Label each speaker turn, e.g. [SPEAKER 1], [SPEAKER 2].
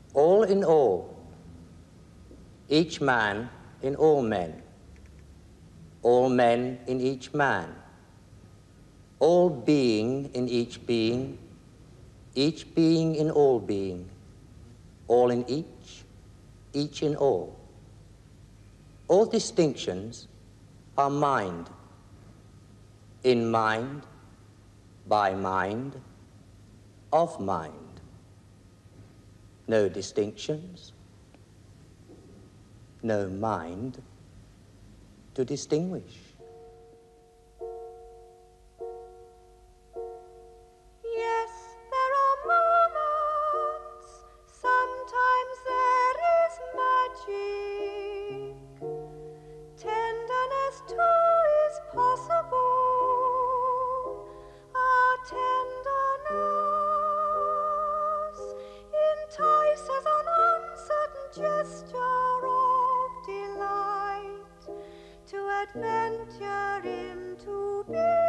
[SPEAKER 1] all in all, each man in all men in each man, all being in each being in all being, all in each in all. All distinctions are mind, in mind, by mind, of mind. No distinctions, no mind to distinguish.
[SPEAKER 2] Yes, there are moments, sometimes there is magic. Tenderness too is possible. Our tenderness entices an uncertain gesture of delight to adventure into being.